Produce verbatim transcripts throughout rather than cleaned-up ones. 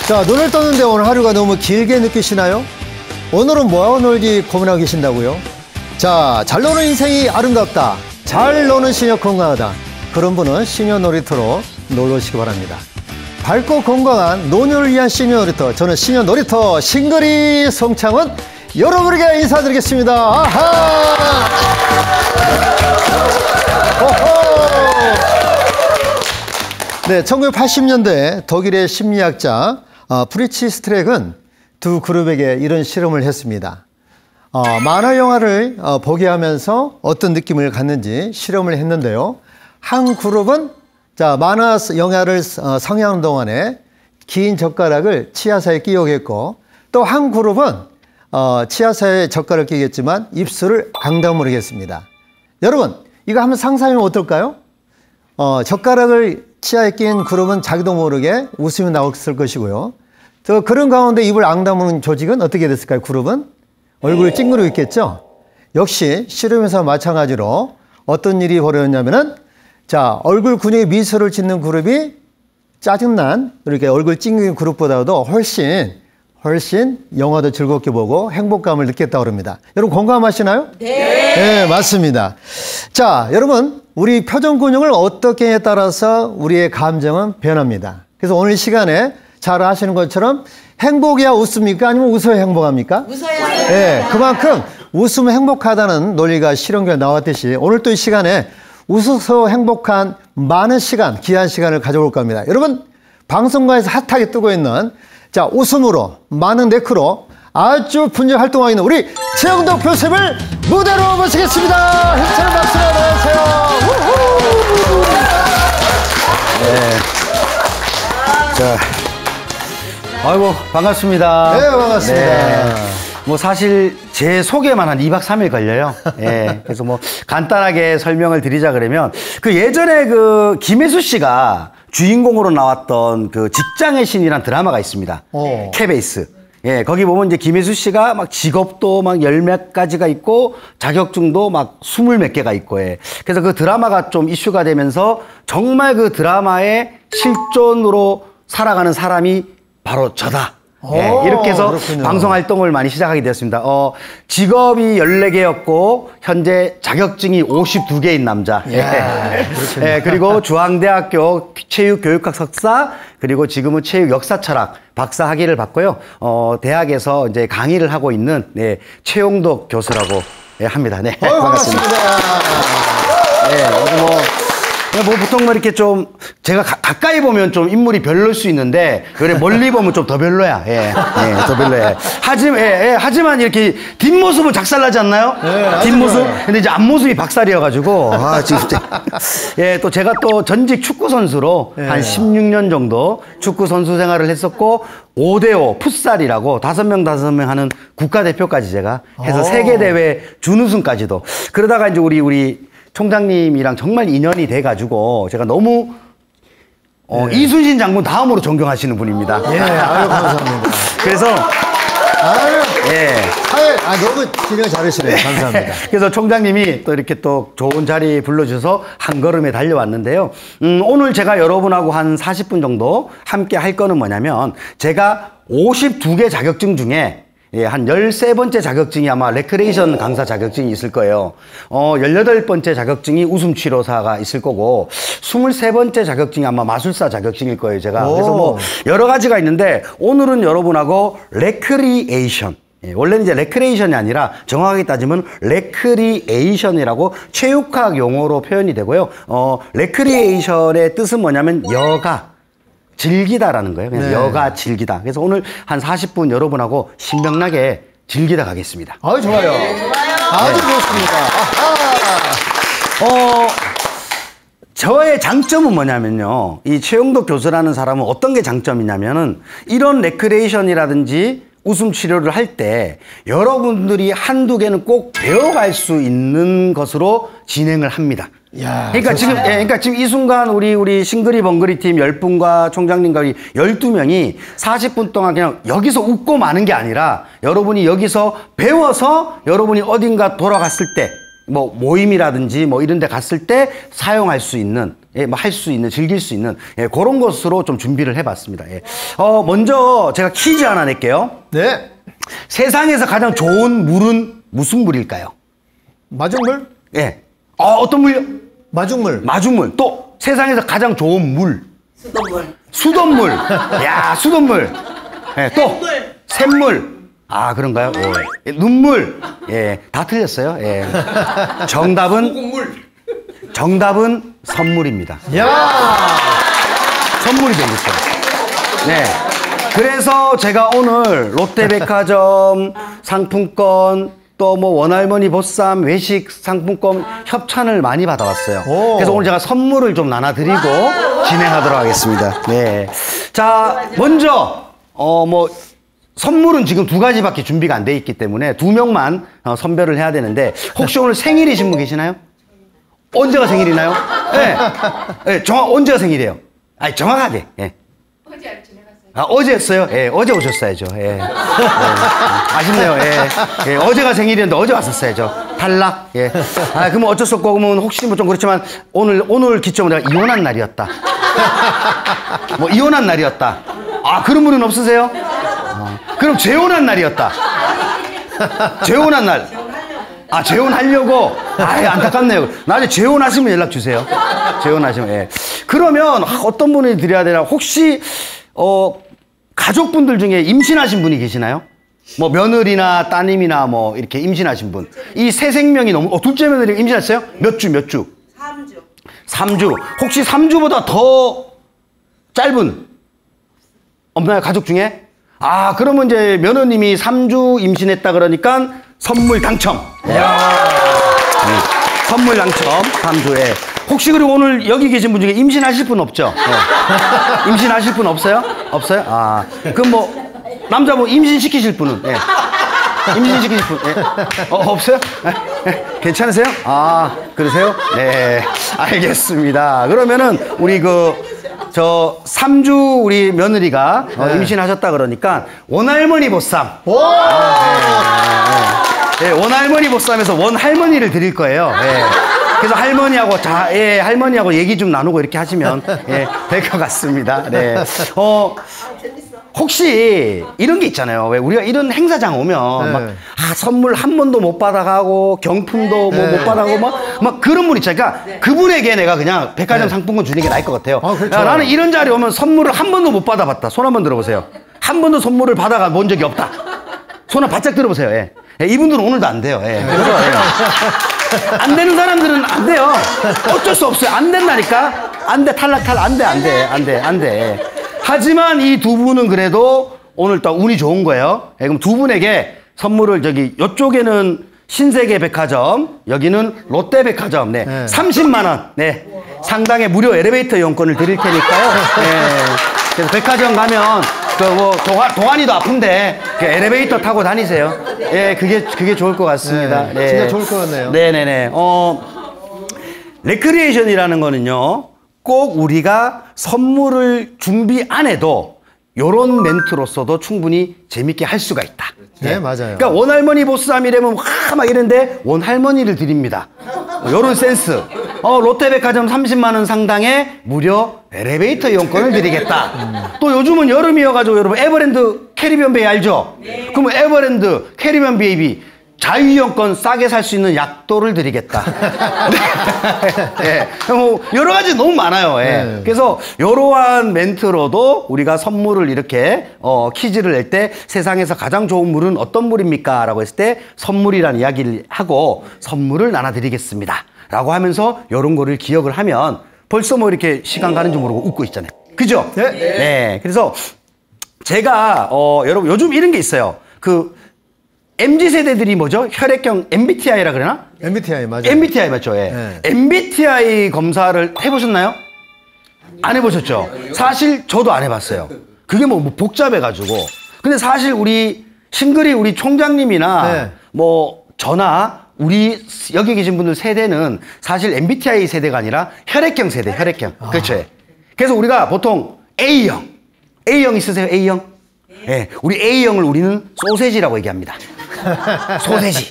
자, 눈을 떴는데 오늘 하루가 너무 길게 느끼시나요? 오늘은 뭐하고 놀기 고민하고 계신다고요? 자, 잘 노는 인생이 아름답다. 잘 노는 시녀 건강하다. 그런 분은 시녀 놀이터로 놀러 오시기 바랍니다. 밝고 건강한 노년을 위한 시녀 놀이터. 저는 시녀 놀이터 싱글이 송창은 여러분에게 인사드리겠습니다. 아하! 네, 천구백팔십 년대 독일의 심리학자 어, 프리츠 스트렉은 두 그룹에게 이런 실험을 했습니다. 어, 만화 영화를 어, 보게 하면서 어떤 느낌을 갖는지 실험을 했는데요. 한 그룹은 자 만화 영화를 어, 상영하는 동안에 긴 젓가락을 치아 사이에 끼우겠고, 또 한 그룹은 어, 치아 사이에 젓가락을 끼겠지만 입술을 앙다물겠습니다. 여러분, 이거 한번 상상하면 어떨까요? 어, 젓가락을 치아에 낀 그룹은 자기도 모르게 웃음이 나왔을 것이고요. 또 그런 가운데 입을 앙다무는 조직은 어떻게 됐을까요? 그룹은 얼굴을 찡그리고 있겠죠. 역시 실험에서 마찬가지로 어떤 일이 벌어졌냐면은 자 얼굴 근육에 미소를 짓는 그룹이 짜증난 이렇게 얼굴 찡그린 그룹보다도 훨씬 훨씬 영화도 즐겁게 보고 행복감을 느꼈다고 합니다. 여러분 공감하시나요? 네. 네, 맞습니다. 자, 여러분 우리 표정 근육을 어떻게 에 따라서 우리의 감정은 변합니다. 그래서 오늘 시간에 잘 아시는 것처럼 행복이야 웃습니까? 아니면 웃어야 행복합니까? 웃어야 예, 네, 그만큼 웃으면 행복하다는 논리가 실험결과 나왔듯이 오늘 또 이 시간에 웃어서 행복한 많은 시간, 귀한 시간을 가져올 겁니다. 여러분, 방송가에서 핫하게 뜨고 있는 자 웃음으로, 많은 네크로 아주 분명 활동하고 있는 우리 최영덕 교수님을 무대로 모시겠습니다. 힘찬 박수로 안녕하세요. 네. 자, 아이고 반갑습니다. 네, 반갑습니다. 네. 뭐 사실 제 소개만 한 이 박 삼 일 걸려요. 예. 그래서 뭐 간단하게 설명을 드리자 그러면 그 예전에 그 김혜수 씨가 주인공으로 나왔던 그 직장의 신이라는 드라마가 있습니다. 오. 케이비에스. 예, 거기 보면 이제 김혜수 씨가 막 직업도 막 열 몇 가지가 있고 자격증도 막 스물 몇 개가 있고 예. 그래서 그 드라마가 좀 이슈가 되면서 정말 그 드라마의 실존으로 살아가는 사람이 바로 저다. 예, 이렇게 해서 그렇군요. 방송 활동을 많이 시작하게 되었습니다. 어, 직업이 열네 개였고 현재 자격증이 오십두 개인 남자. 예. 예, 그리고 중앙대학교 체육교육학 석사, 그리고 지금은 체육 역사철학 박사 학위를 받고요. 어, 대학에서 이제 강의를 하고 있는 네, 최용덕 교수라고 예, 합니다. 네, 어, 반갑습니다. 네, 뭐. 뭐 보통 뭐 이렇게 좀 제가 가, 가까이 보면 좀 인물이 별로일 수 있는데 그래 멀리 보면 좀 더 별로야. 예, 예, 더 별로야. 하지만 예, 예, 하지만 이렇게 뒷모습은 작살나지 않나요? 네, 뒷모습. 근데 이제 앞모습이 박살이어가지고 아 진짜. 예, 또 제가 또 전직 축구 선수로 네. 한 십육 년 정도 축구 선수 생활을 했었고 오 대 오 풋살이라고 다섯 명 다섯 명 하는 국가대표까지 제가 해서 오. 세계 대회 준우승까지도. 그러다가 이제 우리 우리 총장님이랑 정말 인연이 돼가지고 제가 너무 어, 네. 이순신 장군 다음으로 존경하시는 분입니다. 예, 아유 감사합니다. 그래서 아유, 예. 아유, 아 너무 진행 잘하시네요. 감사합니다. 그래서 총장님이 또 이렇게 또 좋은 자리 불러주셔서 한 걸음에 달려왔는데요. 음, 오늘 제가 여러분하고 한 사십 분 정도 함께 할 거는 뭐냐면 제가 오십두 개 자격증 중에 예, 한 열세 번째 자격증이 아마 레크레이션 강사 자격증이 있을 거예요. 어, 열여덟 번째 자격증이 웃음치료사가 있을 거고, 스물세 번째 자격증이 아마 마술사 자격증일 거예요, 제가. 오. 그래서 뭐, 여러 가지가 있는데, 오늘은 여러분하고 레크리에이션. 예, 원래는 이제 레크레이션이 아니라 정확하게 따지면 레크리에이션이라고 체육학 용어로 표현이 되고요. 어, 레크리에이션의 뜻은 뭐냐면 여가. 즐기다라는 거예요. 그냥 네. 여가 즐기다. 그래서 오늘 한 사십 분 여러분하고 신명나게 즐기다 가겠습니다. 아유 좋아요. 네, 좋아요. 아주 네. 좋습니다. 아하. 어, 저의 장점은 뭐냐면요. 이 최용덕 교수라는 사람은 어떤 게 장점이냐면은 이런 레크레이션이라든지 웃음 치료를 할 때 여러분들이 한두 개는 꼭 배워갈 수 있는 것으로 진행을 합니다. 야, 그러니까 지금, 예, 그러니까 지금 이 순간 우리, 우리 싱그리 벙그리 팀 열 분과 총장님과 우리 열두 명이 사십 분 동안 그냥 여기서 웃고 마는 게 아니라 여러분이 여기서 배워서 여러분이 어딘가 돌아갔을 때 뭐 모임이라든지 뭐 이런 데 갔을 때 사용할 수 있는, 예, 뭐 할 수 있는, 즐길 수 있는, 예, 그런 것으로 좀 준비를 해봤습니다. 예. 어, 먼저 제가 퀴즈 하나 낼게요. 네. 세상에서 가장 좋은 물은 무슨 물일까요? 마중물? 예. 어, 어떤 물요? 마중물. 마중물. 또 세상에서 가장 좋은 물. 수돗물. 수돗물. 야, 수돗물. 예, 또 샘물. 아, 그런가요? 예. 눈물. 예, 다 틀렸어요. 예. 정답은 소금물. 정답은 선물입니다. 야! 선물이 되겠어요. 네. 그래서 제가 오늘 롯데백화점 상품권 또 뭐 원할머니 보쌈 외식 상품권 협찬을 많이 받아왔어요. 오. 그래서 오늘 제가 선물을 좀 나눠드리고 진행하도록 하겠습니다. 네. 자, 먼저 어 뭐 선물은 지금 두 가지밖에 준비가 안 돼 있기 때문에 두 명만 어, 선별을 해야 되는데 혹시 오늘 생일이신 분 계시나요? 언제가 생일이나요? 네. 네, 정확 언제가 생일이에요? 아니 정확하게. 예. 어제 아침에 갔어요. 아, 어제였어요? 예, 어제 오셨어야죠. 예. 예. 아쉽네요. 예. 예, 어제가 생일이었는데 어제 왔었어야죠. 탈락. 예. 아, 그러면 어쩔 수 없고, 그러면 혹시 뭐 좀 그렇지만 오늘, 오늘 기점으로 내가 이혼한 날이었다. 뭐, 이혼한 날이었다. 아, 그런 분은 없으세요? 아, 그럼 재혼한 날이었다. 재혼한 날. 아, 재혼하려고? 아, 안타깝네요. 나중에 재혼하시면 연락 주세요. 재혼하시면, 예. 그러면 어떤 분이 드려야 되나? 혹시, 어, 가족분들 중에 임신하신 분이 계시나요? 뭐, 며느리나 따님이나 뭐, 이렇게 임신하신 분. 이 새 생명이 너무, 어, 둘째 며느리 임신했어요? 몇 주, 몇 주? 삼 주. 삼 주. 혹시 삼 주보다 더 짧은? 없나요? 가족 중에? 아, 그러면 이제 며느님이 삼 주 임신했다 그러니까 선물 당첨. 네. 선물 당첨. 삼 주에. 혹시 그리고 오늘 여기 계신 분 중에 임신하실 분 없죠? 네. 임신하실 분 없어요? 없어요? 아, 그럼 뭐 남자분 임신시키실 분은? 네. 임신시키실 분? 네. 어, 없어요? 네. 괜찮으세요? 아, 그러세요? 네, 알겠습니다. 그러면은 우리 그 저 삼 주 우리 며느리가 어, 임신하셨다 그러니까 원할머니 보쌈. 오! 아, 네, 네, 네. 네, 원할머니 보쌈에서 원할머니를 드릴 거예요. 네. 그래서 할머니하고 자, 예, 할머니하고 얘기 좀 나누고 이렇게 하시면 예, 될 것 같습니다. 네. 어, 혹시 이런 게 있잖아요. 왜 우리가 이런 행사장 오면 네. 막 아, 선물 한 번도 못 받아가고 경품도 뭐 못 네. 받아가고 막, 막 그런 분 있잖아요. 그러니까 그분에게 내가 그냥 백화점 네. 상품권 주는 게 나을 것 같아요. 아, 그렇죠. 야, 나는 이런 자리 오면 선물을 한 번도 못 받아봤다. 손 한번 들어보세요. 한 번도 선물을 받아가 본 적이 없다. 손 한 바짝 들어보세요. 예. 예, 이분들은 오늘도 안 돼요. 예. 그래서 예. 안 되는 사람들은 안 돼요. 어쩔 수 없어요. 안 된다니까. 안 돼. 탈락, 탈락. 안 돼, 안 돼. 안 돼, 안 돼. 하지만 이 두 분은 그래도 오늘 또 운이 좋은 거예요. 예, 그럼 두 분에게 선물을 저기, 이쪽에는 신세계 백화점, 여기는 롯데 백화점, 네. 네. 삼십만 원, 네. 상당의 무료 엘리베이터 이용권을 드릴 테니까요. 네. 그래서 백화점 가면, 그 뭐, 동안, 동안이도 아픈데, 그 엘리베이터 타고 다니세요. 예, 그게, 그게 좋을 것 같습니다. 네, 진짜 좋을 것 같네요. 네네네. 어, 레크리에이션이라는 거는요, 꼭 우리가 선물을 준비 안 해도 요런 멘트로서도 충분히 재밌게 할 수가 있다. 네, 맞아요. 그러니까 원할머니 보쌈이라면 와 막 이런데 원할머니를 드립니다. 요런 센스. 어, 롯데백화점 삼십만 원 상당의 무료 엘리베이터 이용권을 드리겠다. 음. 또 요즘은 여름이어가지고 여러분 에버랜드 캐리비안 베이 알죠? 네. 그러면 에버랜드 캐리비안 베이비 자유이용권 싸게 살 수 있는 약도를 드리겠다. 네. 네. 뭐 여러 가지 너무 많아요. 예. 네. 그래서 이러한 멘트로도 우리가 선물을 이렇게 어, 퀴즈를 낼 때 세상에서 가장 좋은 물은 어떤 물입니까? 라고 했을 때 선물이라는 이야기를 하고 선물을 나눠드리겠습니다. 라고 하면서 이런 거를 기억을 하면 벌써 뭐 이렇게 시간 가는 줄 모르고 웃고 있잖아요. 그죠? 네. 네. 그래서 제가 어, 여러분 요즘 이런 게 있어요. 그 엠지 세대들이 뭐죠? 혈액형 엠비티아이라 그러나? 엠비티아이 맞아요. 엠비티아이 맞죠? 예. 네. 엠비티아이 검사를 해보셨나요? 안 해보셨죠? 사실 저도 안 해봤어요. 그게 뭐, 뭐 복잡해가지고. 근데 사실 우리 싱글이 우리 총장님이나 네. 뭐 저나 우리 여기 계신 분들 세대는 사실 엠비티아이 세대가 아니라 혈액형 세대, 혈액형. 아. 그렇죠? 예. 그래서 우리가 보통 A형. A형 있으세요? A형? 예. 네. 우리 A형을 우리는 소세지라고 얘기합니다. 소세지.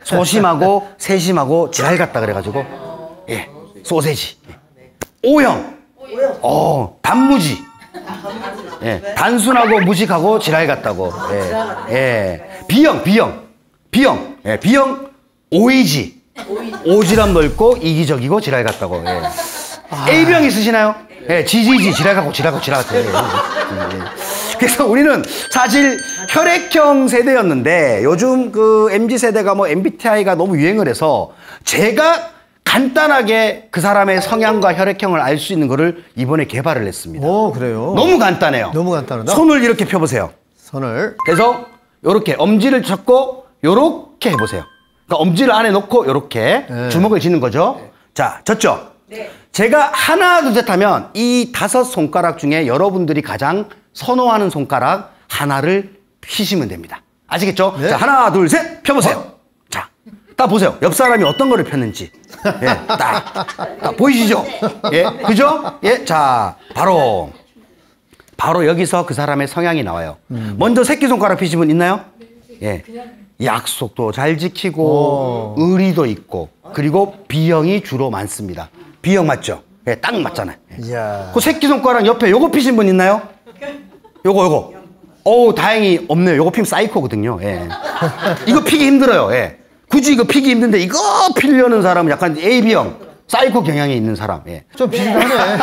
소심하고 세심하고 지랄 같다 그래가지고 예, 소세지. O형, 어, 단무지. 예, 단순하고 무식하고 지랄 같다고. 예, 예. B형, B형, B형, 예, B형 오이지. 오지랖 넓고 이기적이고 지랄 같다고. 예. A병 있으시나요? 예, 지지지 지랄 같고 지랄 같고 지랄 같고. 예, 예, 예. 그래서 우리는 사실 혈액형 세대였는데 요즘 그 엠지 세대가 뭐 엠비티아이가 너무 유행을 해서 제가 간단하게 그 사람의 성향과 혈액형을 알 수 있는 거를 이번에 개발을 했습니다. 오, 그래요? 너무 간단해요. 너무 간단하다. 손을 이렇게 펴보세요. 손을. 그래서 요렇게 엄지를 잡고 요렇게 해보세요. 그러니까 엄지를 안에 놓고 요렇게 네. 주먹을 쥐는 거죠. 네. 자, 졌죠? 네. 제가 하나, 둘, 셋 하면 이 다섯 손가락 중에 여러분들이 가장 선호하는 손가락 하나를 피시면 됩니다. 아시겠죠? 네. 자, 하나, 둘, 셋 펴보세요. 어? 자, 딱 보세요. 옆 사람이 어떤 거를 폈는지. 예, 딱, 딱 보이시죠? 예, 그죠? 예, 자, 바로 바로 여기서 그 사람의 성향이 나와요. 음. 먼저 새끼손가락 피신 분 있나요? 예, 약속도 잘 지키고 오. 의리도 있고 그리고 B형이 주로 많습니다. B형 맞죠? 예, 딱 맞잖아요. 예. 이야. 그 새끼손가락 옆에 요거 피신 분 있나요? 요거 요거. 어우, 다행히 없네요. 요거 피면 사이코거든요. 예. 이거 피기 힘들어요. 예. 굳이 이거 피기 힘든데 이거 피려는 사람은 약간 에이비형 사이코 경향이 있는 사람. 예. 좀 비슷하네.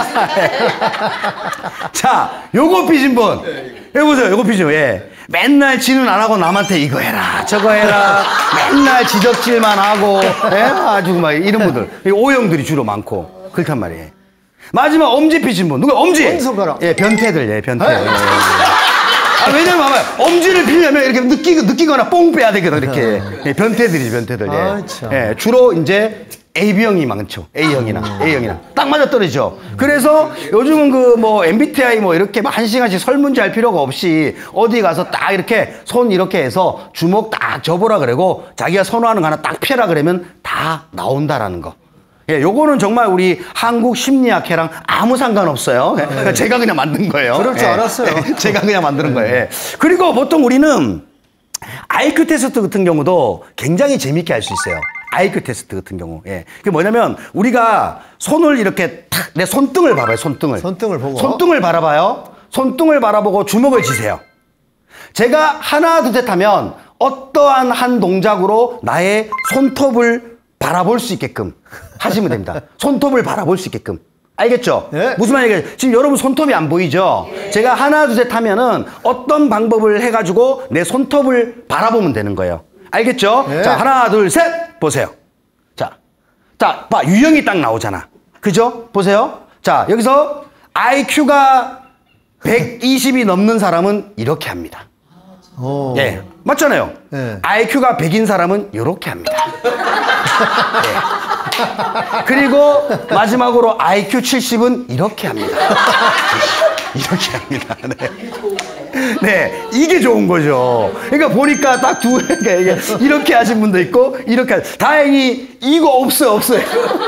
자, 요거 피신 분 해보세요. 요거 피죠. 예. 맨날 지는 안 하고 남한테 이거 해라 저거 해라 맨날 지적질만 하고 예? 아주 막 이런 분들 O형들이 주로 많고 그렇단 말이에요. 마지막 엄지 피신 분 누가 엄지? 엄지 손가락. 예, 변태들. 예, 변태. 예, 예. 아, 왜냐면 봐봐요. 엄지를 피려면 이렇게 느끼, 느끼거나 뽕 빼야 되거든, 이렇게. 예, 변태들이지, 변태들. 예. 아, 참. 예, 주로 이제 에이비형이 많죠. A형이나, 음. A형이나. 딱 맞아 떨어지죠. 음. 그래서 요즘은 그 뭐 엠비티아이 뭐 이렇게 막 한 시간씩 설문지 할 필요가 없이 어디 가서 딱 이렇게 손 이렇게 해서 주먹 딱 접으라 그러고 자기가 선호하는 거 하나 딱 펴라 그러면 다 나온다라는 거. 예, 요거는 정말 우리 한국 심리학회랑 아무 상관없어요. 네. 제가 그냥 만든 거예요. 그럴 줄 예. 알았어요. 예, 제가 그냥 만드는 거예요. 예. 그리고 보통 우리는 아이큐 테스트 같은 경우도 굉장히 재밌게 할 수 있어요. 아이큐 테스트 같은 경우. 예. 그게 뭐냐면 우리가 손을 이렇게 탁, 내 손등을 봐봐요. 손등을. 손등을 보고. 손등을 바라봐요. 손등을 바라보고 주먹을 쥐세요. 제가 하나, 둘, 셋 하면 어떠한 한 동작으로 나의 손톱을 바라볼 수 있게끔 하시면 됩니다. 손톱을 바라볼 수 있게끔. 알겠죠? 네. 무슨 말이겠어요? 지금 여러분 손톱이 안 보이죠? 네. 제가 하나, 둘, 셋 하면은 어떤 방법을 해가지고 내 손톱을 바라보면 되는 거예요. 알겠죠? 네. 자, 하나, 둘, 셋! 보세요. 자, 자, 봐. 유형이 딱 나오잖아. 그죠? 보세요. 자, 여기서 아이큐가 백이십이 넘는 사람은 이렇게 합니다. 오. 예. 맞잖아요. 네. 아이큐가 백인 사람은 이렇게 합니다. 네. 그리고 마지막으로 아이큐 칠십은 이렇게 합니다. 이렇게 합니다. 네. 네, 이게 좋은 거죠. 그러니까 보니까 딱 두, 이게 이렇게 하신 분도 있고, 이렇게. 하... 다행히 이거 없어요, 없어요.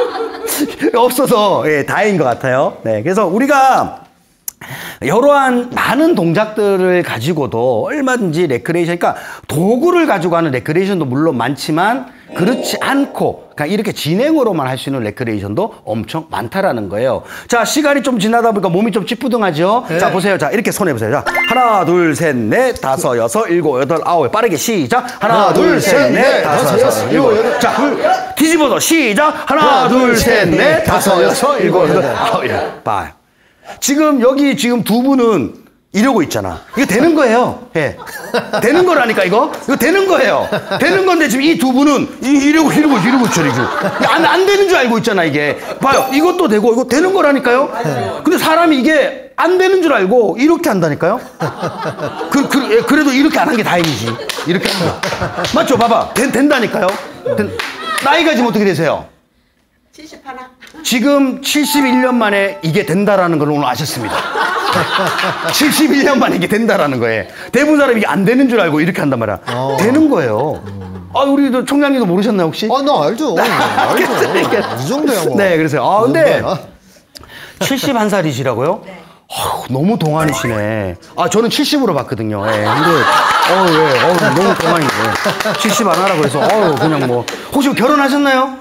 없어서, 예, 다행인 것 같아요. 네, 그래서 우리가 여러한 많은 동작들을 가지고도 얼마든지 레크레이션, 그러니까 도구를 가지고 하는 레크레이션도 물론 많지만 그렇지 않고 그냥 이렇게 진행으로만 할 수 있는 레크레이션도 엄청 많다라는 거예요. 자, 시간이 좀 지나다 보니까 몸이 좀 찌뿌둥하죠? 네. 자, 보세요. 자, 이렇게 손 해보세요. 자, 하나, 둘, 셋, 넷, 다섯, 여섯, 일곱, 여덟, 아홉. 빠르게 시작. 하나, 하나 둘, 셋, 넷, 다섯, 여섯, 일곱, 여덟. 자, 뒤집어서 시작. 하나, 하나 둘, 셋, 넷, 다섯, 여섯, 일곱, 여덟, 아홉. 예, 봐요. 지금 여기 지금 두 분은 이러고 있잖아. 이거 되는 거예요. 예. 되는 거라니까, 이거. 이거 되는 거예요. 되는 건데 지금 이 두 분은 이러고 이러고 이러고 있죠, 이거. 안, 안 되는 줄 알고 있잖아, 이게. 봐요. 이것도 되고 이거 되는 거라니까요. 근데 사람이 이게 안 되는 줄 알고 이렇게 한다니까요. 그, 그, 예, 그래도 이렇게 안 한 게 다행이지. 이렇게 한 거. 맞죠? 봐봐. 된, 된다니까요. 된, 나이가 지금 어떻게 되세요? 칠십일. 지금 칠십일 년 만에 이게 된다라는 걸 오늘 아셨습니다. 칠십일 년 만에 이게 된다라는 거예요. 대부분 사람이 이게 안 되는 줄 알고 이렇게 한단 말이야. 어. 되는 거예요. 음. 아, 우리 총장님도 모르셨나요, 혹시? 아, 나 알죠. 알죠. 이 정도야, 뭐. 네, 그래서요. 아, 근데 칠십일 살이시라고요? 네. 어휴, 너무 동안이시네. 아, 저는 칠십으로 봤거든요. 예. 근데, 어, 예. 어, 너무 동안이네. 칠십 안 하라고 해서, 어 그냥 뭐. 혹시 결혼하셨나요?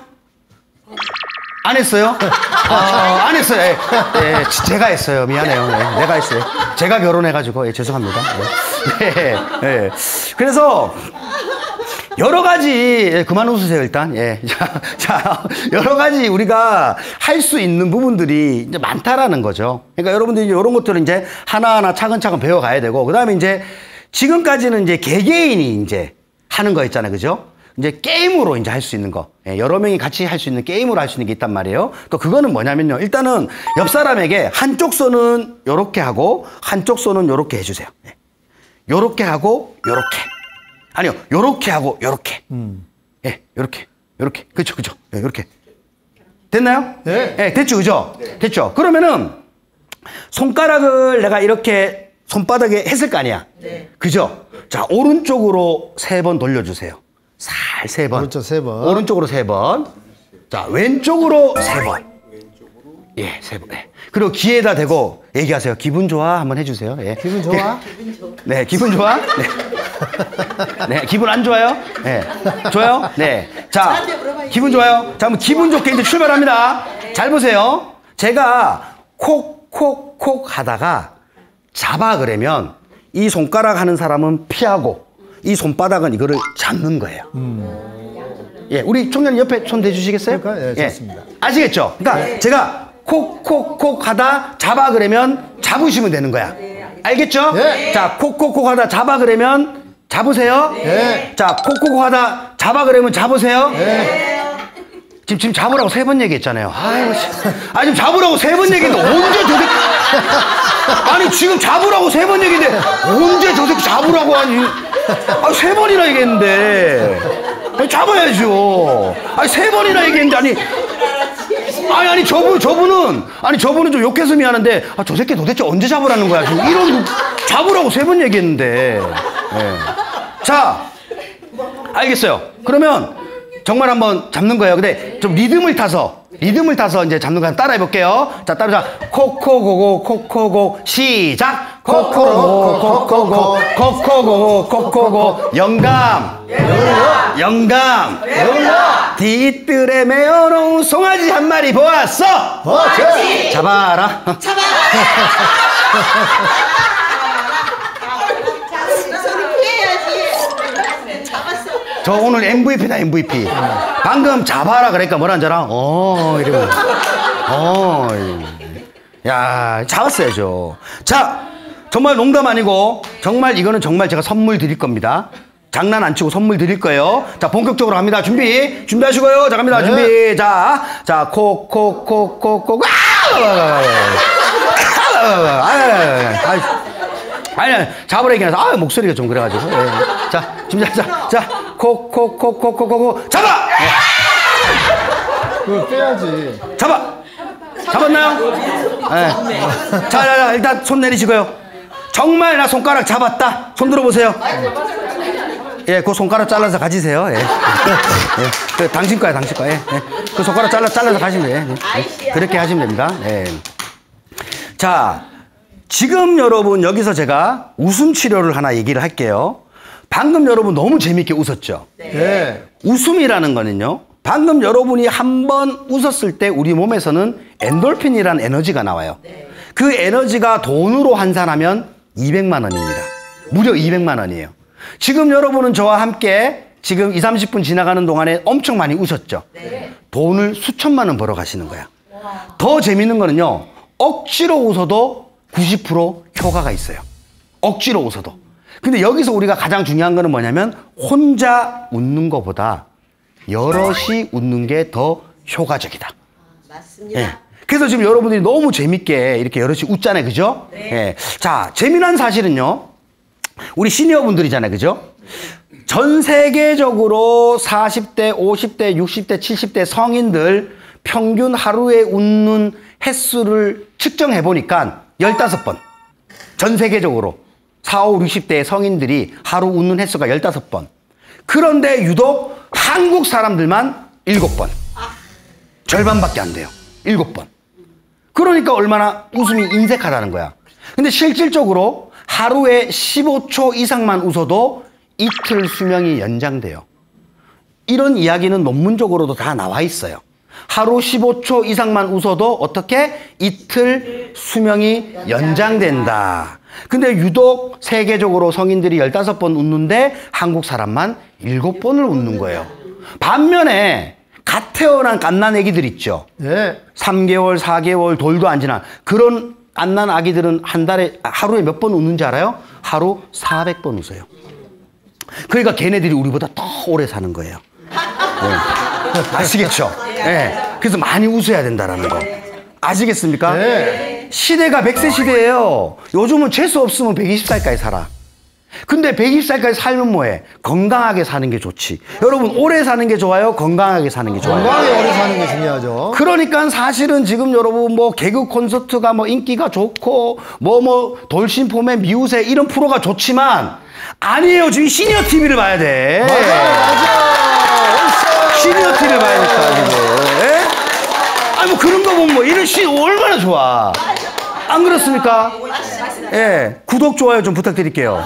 안 했어요? 아, 안 했어요. 예. 예, 제가 했어요. 미안해요. 예, 내가 했어요. 제가 결혼해가지고, 예, 죄송합니다. 예. 예, 예. 그래서, 여러 가지, 예, 그만 웃으세요, 일단. 예. 자, 자, 여러 가지 우리가 할 수 있는 부분들이 이제 많다라는 거죠. 그러니까 여러분들이 이런 것들을 이제 하나하나 차근차근 배워가야 되고, 그 다음에 이제 지금까지는 이제 개개인이 이제 하는 거 있잖아요. 그죠? 이제 게임으로 이제 할 수 있는 거. 예, 여러 명이 같이 할 수 있는 게임으로 할 수 있는 게 있단 말이에요. 또 그거는 뭐냐면요. 일단은 옆 사람에게 한쪽 손은 요렇게 하고, 한쪽 손은 요렇게 해주세요. 예. 요렇게 하고, 요렇게. 아니요, 요렇게 하고, 요렇게. 음. 예, 요렇게. 요렇게. 그쵸, 그쵸. 예, 요렇게. 됐나요? 네. 예, 됐죠, 그죠? 네. 됐죠. 그러면은, 손가락을 내가 이렇게 손바닥에 했을 거 아니야? 네. 그죠? 자, 오른쪽으로 세 번 돌려주세요. 살 세 번. 오른쪽 세 번. 오른쪽으로 세 번. 자, 왼쪽으로 세 번. 예, 세 번. 예. 그리고 귀에다 대고 얘기하세요. 기분 좋아? 한번 해주세요. 예. 기분 좋아? 네, 기분 좋아? 네. 네, 기분 안 좋아요? 네. 좋아요? 네. 자, 기분 좋아요? 자, 그럼 기분 좋게 이제 출발합니다. 잘 보세요. 제가 콕, 콕, 콕 하다가 잡아 그러면 이 손가락 하는 사람은 피하고 이 손바닥은 이거를 잡는 거예요. 음. 예, 우리 총장님 옆에 손 대주시겠어요? 그러니까, 예, 좋습니다. 예. 아시겠죠? 그러니까 네. 제가 콕, 콕, 콕 하다 잡아 그러면 잡으시면 되는 거야. 알겠죠? 네. 자, 콕, 콕, 콕 하다 잡아 그러면 잡으세요. 네. 자, 콕, 콕 하다 잡아 그러면 잡으세요. 네. 지금, 지금 잡으라고 세 번 얘기했잖아요. 아이고, 아, 지금 잡으라고 세 번 얘기했는데 언제 저 새끼. 아니, 지금 잡으라고 세 번 얘기했는데 언제 저 새끼 잡으라고 하니. 아, 세 번이나 얘기했는데. 아니, 잡아야죠. 아니, 세 번이나 얘기했는데, 아니. 아니, 아니, 저분, 저분은, 아니, 저분은 좀 욕해서 미안한데, 아, 저 새끼 도대체 언제 잡으라는 거야? 지금 이런, 잡으라고 세 번 얘기했는데. 네. 자, 알겠어요. 그러면 정말 한번 잡는 거예요. 근데 좀 리듬을 타서, 리듬을 타서 이제 잡는 거 한번 따라해 볼게요. 자, 따라자. 코코고고, 코코고, 시작! 코코고, 코코고, 코코고, 코코고, 영감! 영감! 영감! 영감! 뒤뜰에 메어놓은 송아지 한 마리 보았어! 오케이! 잡아라! 잡아! 소리 피해야지. 잡았어. 저 오늘 엠브이피다, 엠브이피. 방금 잡아라 그러니까 뭐라는 줄 알아? 어, 이러고. 어, 야, 잡았어야죠. 자, 정말 농담 아니고, 정말 이거는 정말 제가 선물 드릴 겁니다. 장난 안 치고 선물 드릴 거예요. 자, 본격적으로 합니다. 준비. 준비하시고요. 자, 갑니다. 네. 준비. 자, 자, 콕, 콕, 콕, 콕, 콕. 아! 아니, 아니, 잡으라 얘기해서, 아, 목소리가 좀 그래가지고. 예. 자, 준비하자. 자, 콕, 콕, 콕, 콕, 콕, 콕, 잡아! 그거 빼야지. 잡아! 잡았나요? 네. 자, 자, 자, 일단 손 내리시고요. 정말 나 손가락 잡았다. 손 들어보세요. 예, 그 손가락 잘라서 가지세요. 예. 예. 그 당신 거야, 당신 거야. 예. 예. 그 손가락 잘라, 잘라서 가시면 돼요. 예. 그렇게 하시면 됩니다. 예. 자, 지금 여러분 여기서 제가 웃음 치료를 하나 얘기를 할게요. 방금 여러분 너무 재밌게 웃었죠? 네. 웃음이라는 거는요, 방금 여러분이 한 번 웃었을 때 우리 몸에서는 엔돌핀이라는 에너지가 나와요. 그 에너지가 돈으로 환산하면 이백만 원입니다. 무려 이백만 원이에요. 지금 여러분은 저와 함께 지금 이삼십 분 지나가는 동안에 엄청 많이 웃었죠? 돈을 수천만 원 벌어 가시는 거야. 더 재밌는 거는요, 억지로 웃어도 구십 퍼센트 효과가 있어요. 억지로 웃어도. 근데 여기서 우리가 가장 중요한 거는 뭐냐면 혼자 웃는 것보다 여럿이 웃는 게 더 효과적이다. 아, 맞습니다. 예. 그래서 지금 여러분들이 너무 재밌게 이렇게 여럿이 웃잖아요. 그죠? 네. 예. 자, 재미난 사실은요, 우리 시니어 분들이잖아요. 그죠? 전 세계적으로 사십 대, 오십 대, 육십 대, 칠십 대 성인들 평균 하루에 웃는 횟수를 측정해 보니까 열다섯 번. 전 세계적으로 사십, 육십 대의 성인들이 하루 웃는 횟수가 열다섯 번. 그런데 유독 한국 사람들만 일곱 번. 절반밖에 안 돼요. 일곱 번. 그러니까 얼마나 웃음이 인색하다는 거야. 근데 실질적으로 하루에 십오 초 이상만 웃어도 이틀 수명이 연장돼요. 이런 이야기는 논문적으로도 다 나와 있어요. 하루 십오 초 이상만 웃어도 어떻게? 이틀 수명이 연장된다. 근데 유독 세계적으로 성인들이 열다섯 번 웃는데 한국 사람만 일곱 번을 웃는 거예요. 반면에 갓 태어난 갓난 애기들 있죠. 네. 삼 개월, 사 개월, 돌도 안 지난 그런 갓난 아기들은 한 달에, 하루에 몇 번 웃는지 알아요? 하루 사백 번 웃어요. 그러니까 걔네들이 우리보다 더 오래 사는 거예요. 네. 아시겠죠? 네. 그래서 많이 웃어야 된다라는 거. 아시겠습니까? 네. 시대가 백 세 시대예요. 요즘은 재수 없으면 백이십 살까지 살아. 근데 백이십 살까지 살면 뭐해? 건강하게 사는 게 좋지. 여러분, 오래 사는 게 좋아요? 건강하게 사는 게 좋아요? 건강하게 오래 사는 게 중요하죠. 그러니까 사실은 지금 여러분 뭐 개그 콘서트가 뭐 인기가 좋고 뭐 뭐 돌싱폼의 미우새 이런 프로가 좋지만 아니에요. 지금 시니어 티비를 봐야 돼. 맞아요, 맞아요. 시니어 티비를 봐야 될까 지금. 예? 아니 뭐 그런 거 보면 뭐 이런 시 얼마나 좋아. 안 그렇습니까? 예, 구독 좋아요 좀 부탁드릴게요.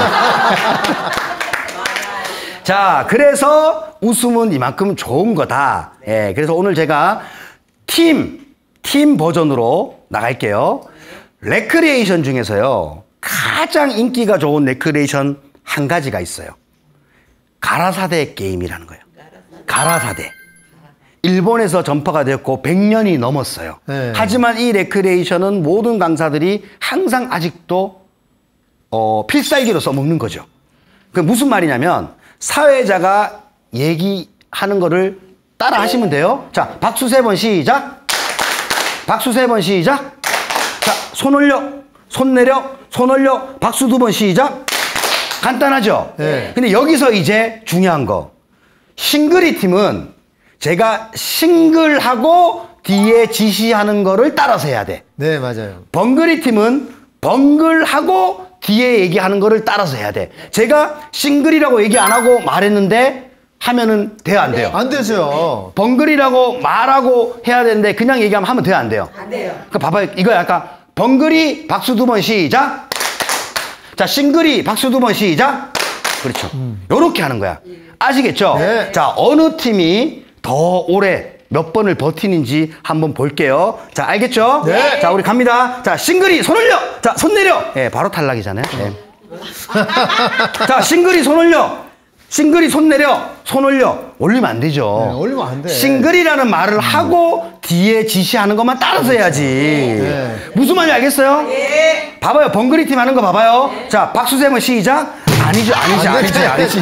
자, 그래서 웃음은 이만큼 좋은 거다. 예, 그래서 오늘 제가 팀, 팀 버전으로 나갈게요. 레크리에이션 중에서요, 가장 인기가 좋은 레크리에이션 한 가지가 있어요. 가라사대 게임이라는 거예요. 가라사대. 일본에서 전파가 되었고 백 년이 넘었어요. 네. 하지만 이 레크리에이션은 모든 강사들이 항상 아직도 어, 필살기로 써먹는 거죠. 그 무슨 말이냐면 사회자가 얘기하는 거를 따라 하시면 돼요. 자, 박수 세 번 시작. 박수 세 번 시작. 자, 손 올려, 손 내려, 손 올려, 박수 두 번 시작. 간단하죠? 네. 근데 여기서 이제 중요한 거. 싱글이 팀은 제가 싱글하고 뒤에 지시하는 거를 따라서 해야 돼. 네, 맞아요. 벙글이 팀은 벙글하고 뒤에 얘기하는 거를 따라서 해야 돼. 제가 싱글이라고 얘기 안 하고 말했는데 하면은 돼요, 안 돼요? 안 되죠. 벙글이라고 말하고 해야 되는데 그냥 얘기하면 하면 돼요, 안 돼요? 안 돼요. 그러니까 봐봐요. 이거 약간 벙글이 박수 두 번 시작. 자, 싱글이 박수 두 번 시작. 그렇죠. 요렇게 하는 거야. 아시겠죠? 네. 자, 어느 팀이 더 오래 몇 번을 버티는지 한번 볼게요. 자, 알겠죠? 네. 자, 우리 갑니다. 자, 싱글이 손 올려. 자, 손 내려. 예, 바로 탈락이잖아요. 예. 자, 싱글이 손 올려. 싱글이 손 내려. 손 올려. 올리면 안 되죠. 네, 올리면 안 돼. 싱글이라는 말을 하고 뒤에 지시하는 것만 따라서 해야지. 네. 무슨 말인지 알겠어요? 예. 봐봐요. 벙글이 팀 하는 거 봐봐요. 자, 박수 세 번 시작. 아니죠, 아니지, 안 아니지, 돼. 아니지.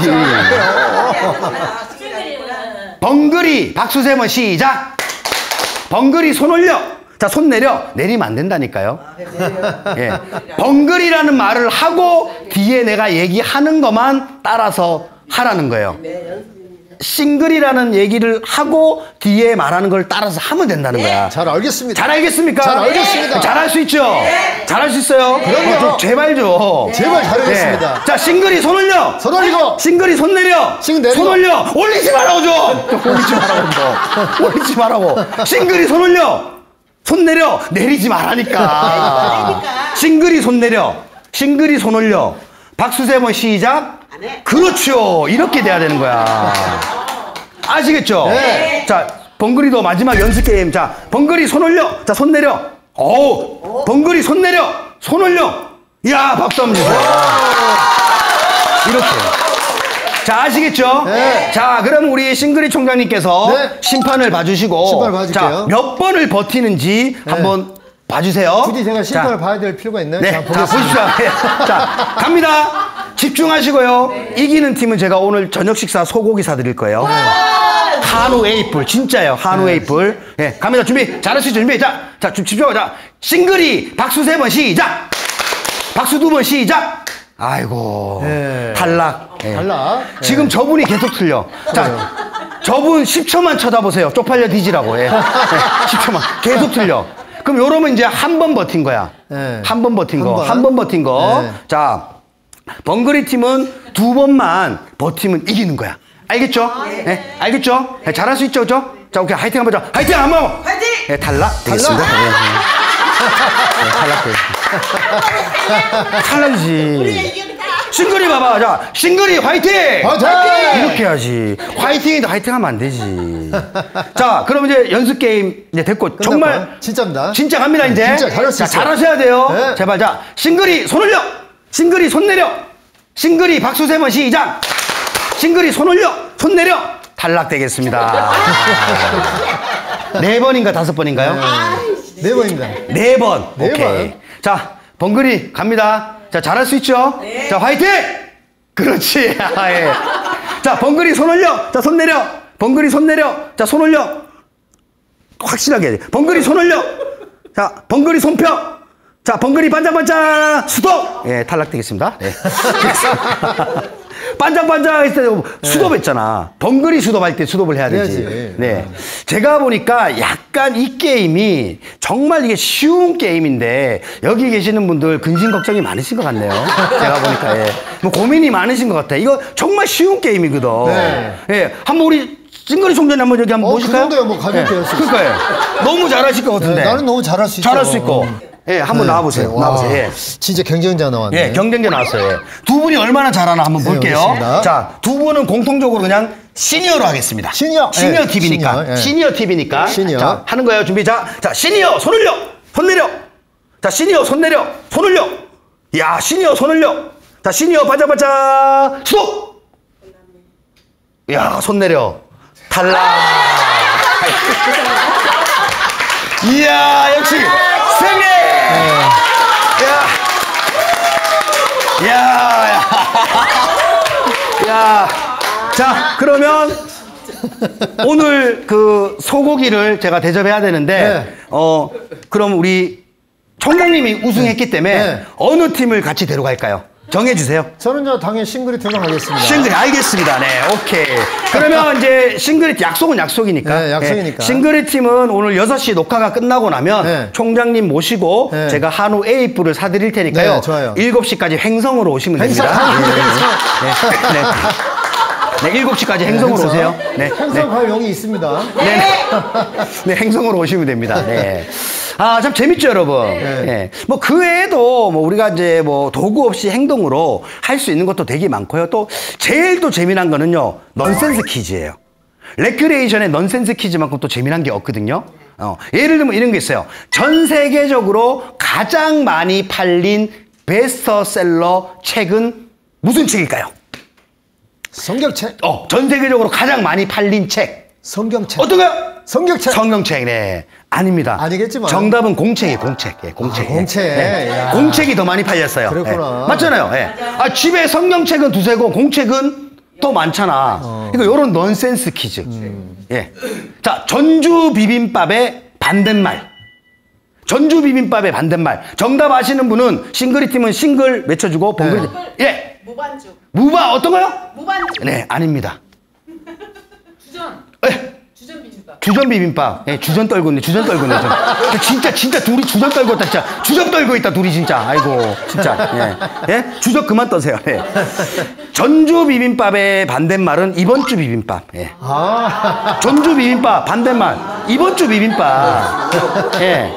벙글이 박수 세 번 시작. 벙글이 손 올려. 자, 손 내려. 내리면 안 된다니까요. 예. 벙글이라는 말을 하고 뒤에 내가 얘기하는 것만 따라서 하라는 거예요. 싱글이라는 얘기를 하고 뒤에 말하는 걸 따라서 하면 된다는 거야. 잘 알겠습니다. 잘 알겠습니까? 잘 알겠습니다. 잘할 수 있죠? 잘할 수 있어요? 그럼요. 어, 좀 제발 좀. 제발 잘하겠습니다. 네. 자, 싱글이 손 올려. 손 올리고. 싱글이 손 내려. 싱 내리고. 손 올려. 올리지 말라고 좀. 올리지 말라고 좀. 올리지 말라고. 싱글이 손 올려. 손 내려. 내리지 말라니까. 싱글이 손 내려. 싱글이 손 올려. 박수 세 번 시작. 안 해. 그렇죠. 이렇게 돼야 되는 거야. 아시겠죠? 네. 자, 벙글이도 마지막 연습 게임. 자, 벙글이 손 올려. 자, 손 내려. 어우, 벙글이 손 내려. 손 올려. 이야, 박수 한번 주세요. 이렇게. 자, 아시겠죠? 네. 자, 그럼 우리 싱글이 총장님께서 네. 심판을 봐주시고. 심판을 봐줄게요. 자, 몇 번을 버티는지 네. 한번 봐주세요. 굳이 제가 심판을 자, 봐야 될 필요가 있나요? 네, 자, 자, 보겠습니다. 보십시오. 네. 자, 갑니다. 집중하시고요. 이기는 팀은 제가 오늘 저녁 식사 소고기 사드릴 거예요. 한우 에이플, 진짜예요. 한우 에이플. 예, 갑니다. 준비. 잘할 수 있죠? 준비. 자, 자, 좀 집중하고. 자, 싱글이 박수 세 번 시작. 박수 두 번 시작. 아이고. 네. 탈락. 예. 탈락. 지금 저분이 계속 틀려. 자, 저분 십 초만 쳐다보세요. 쪽팔려 뒤지라고. 예. 예, 십 초만. 계속 틀려. 그럼 요러면 이제 한 번 버틴 거야. 네. 한 번 버틴 한 거. 번. 한 번 버틴 거. 네. 자, 벙글이 팀은 두 번만 버티면 이기는 거야. 알겠죠? 네. 알겠죠? 네, 잘할 수 있죠, 그죠? 자, 오케이. 화이팅 한번 자. 화이팅 한번! 화이팅! 네, 탈락. 되겠습니다. 네, 네. 네, 탈락. 탈락이지. 싱글이 봐봐. 자, 싱글이 화이팅! 화이팅! 이렇게 해야지. 화이팅인데 화이팅 하면 안 되지. 자, 그럼 이제 연습 게임 이제 됐고. 정말. 진짜입니다. 진짜 갑니다, 이제. 진짜 잘할 수 자, 있어요. 잘하셔야 돼요. 네. 제발. 자, 싱글이 손 올려! 싱글이 손 내려! 싱글이 박수 세 번 시작! 싱글이 손 올려! 손 내려! 탈락되겠습니다. 네 번인가 다섯 번인가요? 네 번입니다. 네 번. 네 오케이. 번. 자, 번글이 갑니다. 자, 잘할 수 있죠? 네. 자, 화이팅! 그렇지. 아, 예. 자, 번글이 손 올려. 자, 손 내려. 번글이 손 내려. 자, 손 올려. 확실하게 해야 돼. 번글이 손 올려. 자, 번글이 손 펴. 자, 번글이 반짝반짝 수도. 예, 탈락되겠습니다. 네. 반짝반짝 했을 때 수도업 했잖아. 번글이 수도할 때 수도업을 해야 되지. 해야지. 네. 제가 보니까 약간 이 게임이 정말 이게 쉬운 게임인데 여기 계시는 분들 근심 걱정이 많으신 것 같네요. 제가 보니까 예. 뭐 고민이 많으신 것 같아. 이거 정말 쉬운 게임이거든. 네. 예. 한번 우리 찡그리 총장님 한번 여기 한번 어, 보실까요? 그 정도야 뭐 가볍게 할수 있어요. 그러니까요. 너무 잘하실 것 같은데. 네, 나는 너무 잘할 수 있죠. 잘할 수 있고. 예, 한번 네, 나와보세요. 네, 나와보세요. 와, 예. 진짜 경쟁자 나왔네. 예, 경쟁자 나왔어요. 예. 두 분이 얼마나 잘하나 한번 네, 볼게요. 알겠습니다. 자, 두 분은 공통적으로 그냥 시니어로 하겠습니다. 시니어. 시니어 예, 팁이니까. 시니어, 예. 시니어 팁이니까. 시니어. 자, 하는 거예요. 준비. 자, 자, 시니어 손 올려. 손 내려. 자, 시니어 손 내려. 손 올려. 야, 시니어 손 올려. 자, 시니어 바자바자 수도. 야, 손 내려. 탈락. 이야, 역시 승리. 야, 야, 야. 야. 자, 그러면 오늘 그 소고기를 제가 대접해야 되는데, 네. 어, 그럼 우리 총장님이 우승했기 때문에 네. 어느 팀을 같이 데려갈까요? 정해주세요. 저는 저 당연히 싱글이 들어가겠습니다. 싱글이 알겠습니다. 네, 오케이. 그러면 이제 싱글이 약속은 약속이니까. 네, 약속이니까. 네, 싱글이 팀은 오늘 여섯 시 녹화가 끝나고 나면 네. 총장님 모시고 네. 제가 한우 A뿔을 사드릴 테니까요. 네, 좋아요. 일곱 시까지 행성으로 오시면 행성. 됩니다. 행성. 네, 네, 네. 네, 일곱 시까지 행성으로 행성. 오세요. 네, 행성 갈 용이 있습니다. 네, 네. 네, 행성으로 오시면 됩니다. 네. 아, 참 재밌죠, 여러분. 네. 네. 뭐, 그 외에도 뭐, 우리가 이제 뭐, 도구 없이 행동으로 할 수 있는 것도 되게 많고요. 또, 제일 또 재미난 거는요, 넌센스 퀴즈예요. 레크레이션의 넌센스 퀴즈만큼 또 재미난 게 없거든요. 어, 예를 들면 이런 게 있어요. 전 세계적으로 가장 많이 팔린 베스트셀러 책은 무슨 책일까요? 성경책. 어, 전 세계적으로 가장 많이 팔린 책. 성경책. 어떤가요? 성경책. 성경책, 네. 아닙니다. 아니겠지만. 정답은 공책이에요, 공책. 예, 공책. 아, 공책. 네. 야. 공책이 더 많이 팔렸어요. 그렇구나. 예. 맞잖아요. 예. 아, 집에 성경책은 두세고 공책은 더 많잖아. 어. 그러니까 이런 넌센스 퀴즈. 음. 예. 자, 전주 비빔밥의 반대말. 전주 비빔밥의 반대말. 정답 아시는 분은 싱글이 팀은 싱글 외쳐주고 번글이 네. 예. 무반죽. 무바 어떤 거요? 무반죽. 네, 아닙니다. 주전. 예. 주전 비빔밥. 주전 비빔밥. 예, 주전 떨고 있네, 주전 떨고 있네. 저. 진짜, 진짜 둘이 주전 떨고 있다, 진짜. 주전 떨고 있다, 둘이 진짜. 아이고, 진짜. 예. 예? 주전 그만 떠세요. 예. 전주 비빔밥의 반대말은 이번 주 비빔밥. 예. 아. 전주 비빔밥 반대말. 이번 주 비빔밥. 예.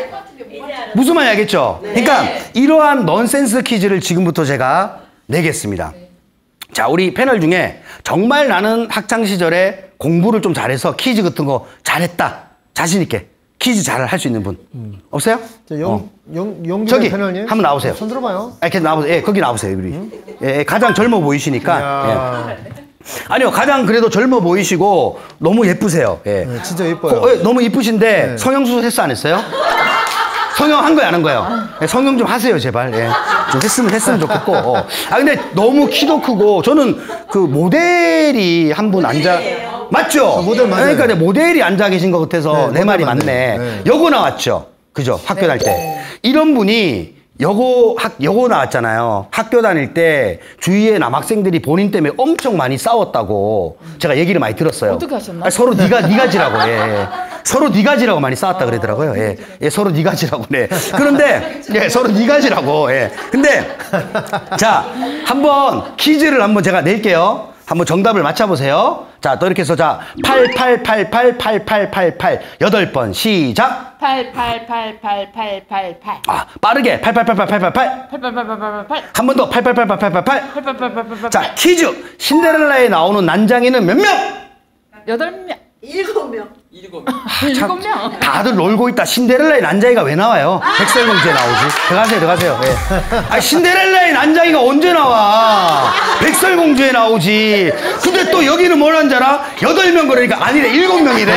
무슨 말인지 알겠죠? 그러니까 이러한 넌센스 퀴즈를 지금부터 제가 내겠습니다. 자, 우리 패널 중에 정말 나는 학창 시절에 공부를 좀 잘해서 퀴즈 같은 거 잘했다. 자신 있게 퀴즈 잘 할 수 있는 분 없어요? 저 용, 어. 용, 용기 저기 패널님. 한번 나오세요. 손 들어봐요. 아, 이렇게 나오세요. 예, 거기 나오세요, 우리. 예, 예, 가장 젊어 보이시니까. 야. 예. 아니요, 가장 그래도 젊어 보이시고 너무 예쁘세요. 예. 네, 진짜 예뻐요. 어, 예, 너무 이쁘신데 네. 성형수술 했어 안 했어요? 성형 한 거야 안 한 거예요? 예, 성형 좀 하세요 제발. 예. 좀 했으면 했으면 좋겠고. 어. 아 근데 너무 키도 크고 저는 그 모델이 한 분 앉아 맞죠? 아, 모델 맞아요. 그러니까 내 모델이 앉아 계신 것 같아서 네, 내 모델 말이 맞네. 맞네. 네. 여고 나왔죠. 그죠? 학교 다닐 때 이런 분이 여고 학 여고 나왔잖아요. 학교 다닐 때 주위에 남학생들이 본인 때문에 엄청 많이 싸웠다고 제가 얘기를 많이 들었어요. 어떻게 하셨나? 아니, 서로 네가 네가 지라고. 예, 예. 서로 네가 지라고 많이 싸웠다 그러더라고요. 예, 예 서로 네가 지라고. 네. 그런데 예, 서로 네가 지라고. 예. 근데 자 한번 퀴즈를 한번 제가 낼게요. 한번 정답을 맞춰보세요. 자, 또 이렇게 해서 자, 팔, 팔, 팔, 팔, 팔, 팔, 팔, 팔. 여덟 번 시작. 팔, 팔, 팔, 팔, 팔, 팔, 팔. 아, 빠르게. 팔, 팔, 팔, 팔, 팔, 팔, 팔. 팔, 팔, 팔, 팔, 팔, 팔. 한 번 더. 팔, 팔, 팔, 팔, 팔, 팔, 팔. 팔, 팔, 팔, 팔, 팔, 팔. 자, 퀴즈. 신데렐라에 나오는 난장이는 몇 명? 여덟 명. 일곱 명. 일곱 명. 일곱 명. 다들 놀고 있다. 신데렐라의 난장이가 왜 나와요? 백설공주에 나오지. 들어가세요, 들어가세요. 예. 아, 신데렐라의 난장이가 언제 나와? 백설공주에 나오지. 근데 또 여기는 뭘 한 줄 알아? 여덟 명 그러니까 아니래, 일곱 명이래.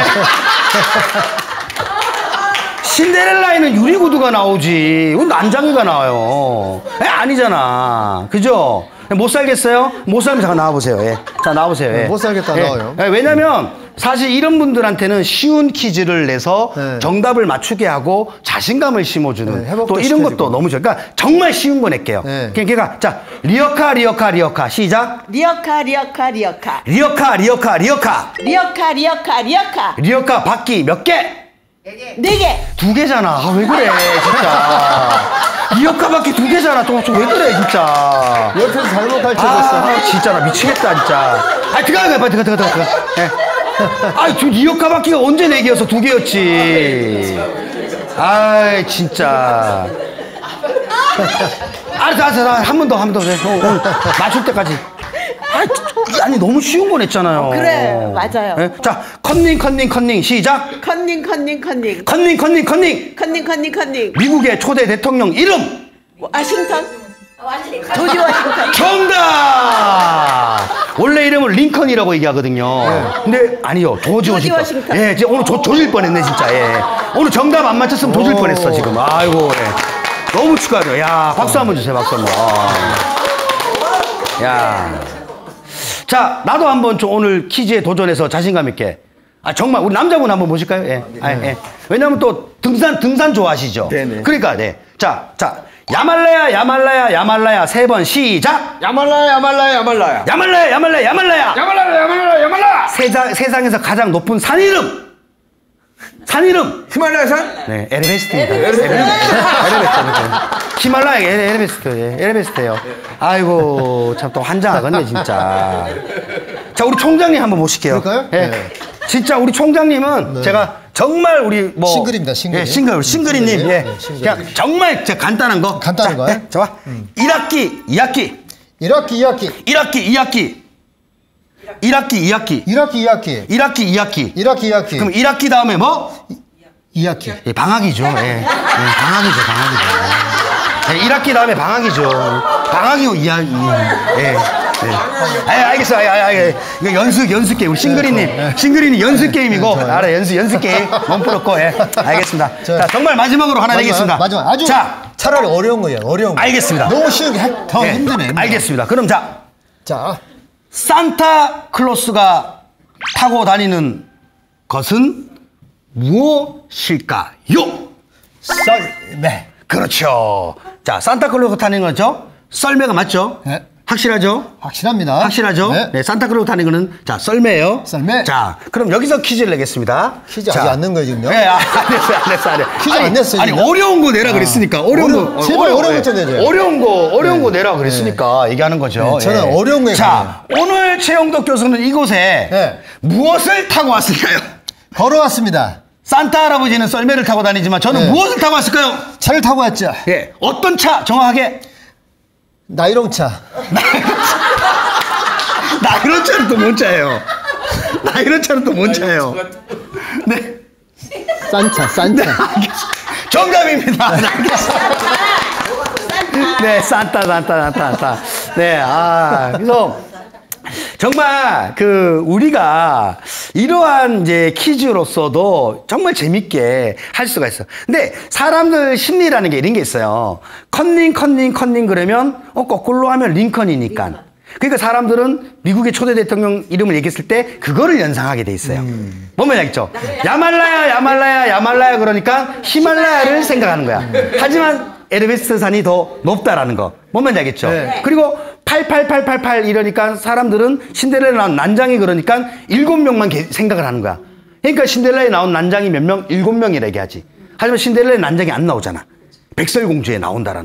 신데렐라에는 유리구두가 나오지. 난장이가 나와요. 에, 아니잖아. 그죠? 못 살겠어요? 못 살면 잠깐 나와보세요. 예. 자, 나와보세요. 예. 못 살겠다 예. 나와요. 예, 왜냐면 사실 이런 분들한테는 쉬운 퀴즈를 내서 네. 정답을 맞추게 하고 자신감을 심어주는 네, 회복도 또 이런 시켜주고. 것도 너무 좋아요. 그러니까 정말 쉬운 거 낼게요. 네. 그러니까 자, 리어카, 리어카, 리어카. 시작. 리어카 리어카 리어카. 리어카, 리어카, 리어카. 리어카 리어카 리어카. 리어카 바퀴 몇 개? 네 개. 두 개잖아. 아, 왜 그래, 진짜. 리어카 바퀴 두 개잖아. 또 왜 그래, 진짜. 옆에서 잘못 아, 가르쳐줬어. 진짜 나 미치겠다, 진짜. 아, 들어가, 빨리 들어가, 들어가, 들어가. 예. 아, 저 리어카 바퀴가 언제 네 개였어? 두 개였지. 아이, 진짜. 알았어, 알았어. 한 번 더, 한 번 더. 해. 어, 어. 맞출 때까지. 아니, 아니, 너무 쉬운 거 냈잖아요. 그래, 맞아요. 예? 자, 컨닝, 컨닝, 컨닝. 시작. 컨닝 컨닝 컨닝. 컨닝, 컨닝, 컨닝. 컨닝 컨닝 컨닝. 미국의 초대 대통령 이름. 와싱턴. 조지 워싱턴. 정답! 원래 이름은 링컨이라고 얘기하거든요. 근데 아니요, 조지 조지 워싱턴. 워싱턴. 예, 지금 오늘 조, 조질 뻔했네, 진짜. 예. 오늘 정답 안 맞췄으면 조질 오. 뻔했어, 지금. 아이고, 예. 너무 축하드려요. 야, 박수 한번 주세요, 박수 한번. 아. 야. 자, 나도 한번 좀 오늘 퀴즈에 도전해서 자신감 있게. 아, 정말, 우리 남자분 한번 보실까요? 예. 아, 예. 왜냐면 또 등산, 등산 좋아하시죠? 네네. 그러니까, 네. 자, 자. 야말라야, 야말라야, 야말라야. 세 번 시작! 야말라야 야말라야 야말라야 야말라야, 야말라야, 야말라야! 야말라야 야말라야 야말라 세상, 세상에서 가장 높은 산 이름! 산 이름! 히말라야산 네, 에베레스트입니다. 에베레스트. 히말라야, 에베- 에베레스트. 예, 에베레스트예요. 아이고, 참 또 환장하겠네, 진짜. 자, 우리 총장님 한번 모실게요. 그럴까요? 예. 네. 진짜 우리 총장님은 네. 제가 정말 우리 뭐 싱글입니다, 싱글. 예, 싱글, 싱글이님. 싱글이에요. 예. 네, 싱글. 그냥 정말 제가 간단한 거. 간단한 자, 거요? 예, 좋아. 일 학기, 이 학기. 일 학기, 이 학기. 일 학기, 이 학기. 일 학기, 이 학기. 일 학기, 이 학기. 일 학기, 이 학기. 일 학기, 이 학기. 그럼 일 학기 다음에 뭐? 이 학기. 예, 방학이죠. 예. 예, 방학이죠, 방학이죠. 예, 일 학기 다음에 방학이죠. 방학이 후 이 학기. 예. 예. 아, 알겠어. 아, 아, 아, 이거 연습, 연습 게임. 우리 싱글이님. 싱글이님 연습 게임이고. 네, 알아, 연습, 연습 게임. 몸 풀었고, 예. 알겠습니다. 자, 자, 정말 마지막으로 하나 마지막, 내겠습니다. 마지막. 아주 자, 차라리 어려운 거예요. 어려운 거. 알겠습니다. 너무 쉬운 게 더 예, 힘드네. 알겠습니다. 그럼 자, 자, 산타클로스가 타고 다니는 것은 무엇일까요? 썰매. 그렇죠. 자, 산타클로스 타는 거죠? 썰매가 맞죠? 네. 확실하죠? 확실합니다. 확실하죠? 네. 네, 산타클로스 타는 거는 자, 썰매예요. 썰매. 자, 그럼 여기서 퀴즈를 내겠습니다. 퀴즈 자, 아직 안 낸 거예요, 지금요? 네, 아, 안 냈어요, 안 냈어요, 안 냈어요. 퀴즈 아니, 안 냈어요, 아니, 지금? 어려운 거 내라 그랬으니까. 어려운 어려- 거. 제발 어려운 거 좀 내줘요. 어려운 거, 어려운 거 내라 그랬으니까 얘기하는 거죠. 네, 저는 어려운 거에 자, 오늘 최영덕 교수는 이곳에 네. 무엇을 타고 왔을까요? 걸어왔습니다. 산타 할아버지는 썰매를 타고 다니지만 저는 네. 무엇을 타고 왔을까요? 차를 타고 왔죠. 예, 어떤 차 정확하게? 나이롱차. 나이런 차는 또 뭔 차예요? 나이런 차는 또 뭔 차예요? 네, 싼차, 싼차. 정답입니다. 네, 산타, 산타, 산타, 산타. 네, 아, 그래서 정말 그 우리가 이러한 이제 퀴즈로서도 정말 재밌게 할 수가 있어. 근데 사람들 심리라는 게 이런 게 있어요. 컨닝, 컨닝, 컨닝 그러면 어 거꾸로 하면 링컨이니까. 그러니까 사람들은 미국의 초대 대통령 이름을 얘기했을 때 그거를 연상하게 돼 있어요. 음. 뭔 말인지 알겠죠? 야말라야, 야말라야, 야말라야 그러니까 히말라야를 생각하는 거야. 하지만 에베레스트 산이 더 높다라는 거. 뭔 말인지 알겠죠? 네. 그리고 팔팔팔팔팔 이러니까 사람들은 신데렐라에 나온 난장이 그러니까 일곱 명만 개- 생각을 하는 거야. 그러니까 신데렐라에 나온 난장이 몇 명? 일곱 명이라 얘기하지. 하지만 신데렐라에 난장이 안 나오잖아. 백설공주에 나온다라는 거.